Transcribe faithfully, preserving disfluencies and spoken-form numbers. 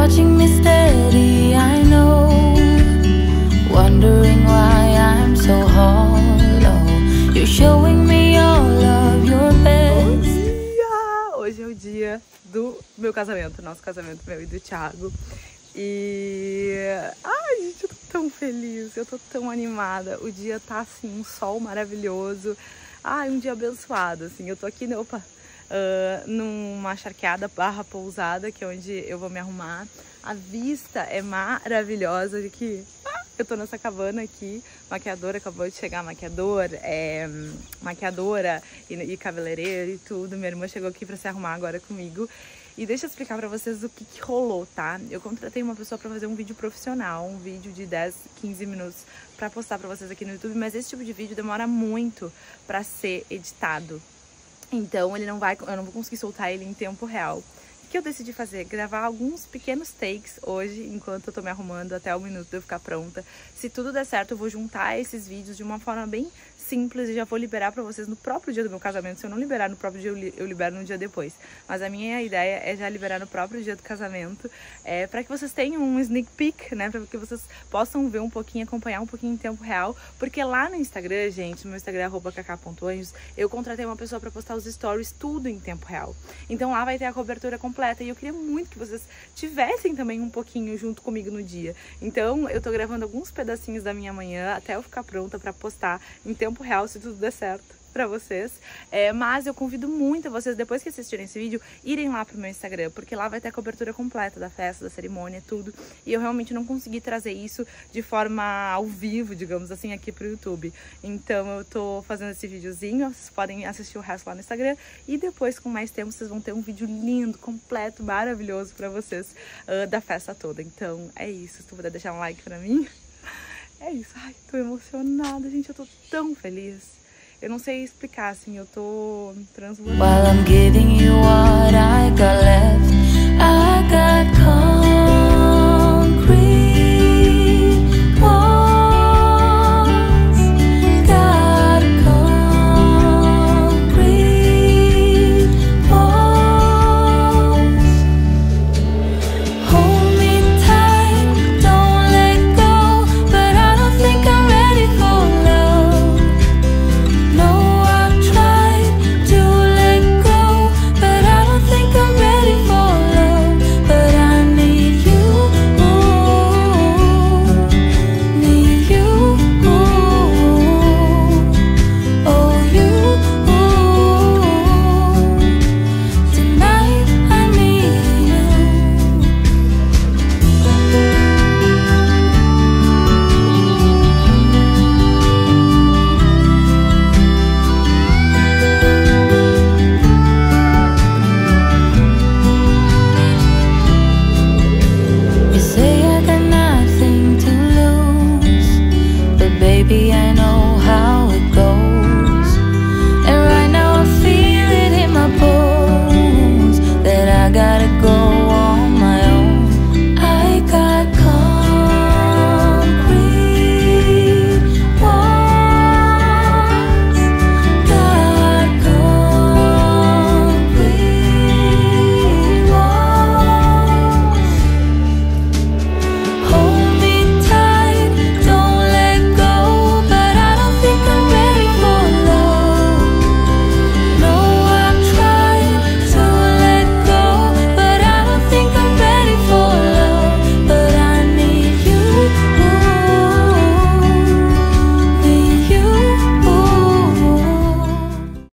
watching me steady, I know, wondering why I'm so hollow. You're showing me all of your best. Bom dia! Hoje é o dia do meu casamento, nosso casamento, meu e do Thiago. E... ai, gente, eu tô tão feliz, eu tô tão animada. O dia tá assim, um sol maravilhoso. Ai, um dia abençoado, assim. Eu tô aqui, né, opa, uh, numa charqueada barra pousada, que é onde eu vou me arrumar. A vista é maravilhosa de que... Ah, eu tô nessa cabana aqui, maquiadora, acabou de chegar maquiador, é, maquiadora e, e cabeleireira e tudo. Minha irmã chegou aqui pra se arrumar agora comigo. E deixa eu explicar pra vocês o que, que rolou, tá? Eu contratei uma pessoa pra fazer um vídeo profissional, um vídeo de dez, quinze minutos pra postar pra vocês aqui no YouTube, mas esse tipo de vídeo demora muito pra ser editado. Então ele não vai, eu não vou conseguir soltar ele em tempo real. O que eu decidi fazer? Gravar alguns pequenos takes hoje, enquanto eu tô me arrumando até o minuto de eu ficar pronta. Se tudo der certo, eu vou juntar esses vídeos de uma forma bem simples e já vou liberar pra vocês no próprio dia do meu casamento. Se eu não liberar no próprio dia, eu, li eu libero no dia depois. Mas a minha ideia é já liberar no próprio dia do casamento, é, pra que vocês tenham um sneak peek, né? Pra que vocês possam ver um pouquinho, acompanhar um pouquinho em tempo real. Porque lá no Instagram, gente, no meu Instagram, arroba kaká ponto anjos, eu contratei uma pessoa pra postar os stories tudo em tempo real. Então lá vai ter a cobertura completa. E eu queria muito que vocês tivessem também um pouquinho junto comigo no dia. Então eu tô gravando alguns pedacinhos da minha manhã até eu ficar pronta pra postar em tempo real, se tudo der certo pra vocês, é, mas eu convido muito vocês, depois que assistirem esse vídeo, irem lá pro meu Instagram, porque lá vai ter a cobertura completa da festa, da cerimônia, tudo, e eu realmente não consegui trazer isso de forma ao vivo, digamos assim, aqui pro YouTube. Então eu tô fazendo esse videozinho, vocês podem assistir o resto lá no Instagram, e depois, com mais tempo, vocês vão ter um vídeo lindo, completo, maravilhoso pra vocês, uh, da festa toda. Então é isso, se tu puder deixar um like pra mim, é isso. Ai, tô emocionada, gente, eu tô tão feliz. Eu não sei explicar, assim, eu tô transbordando. While I'm giving you what I got left.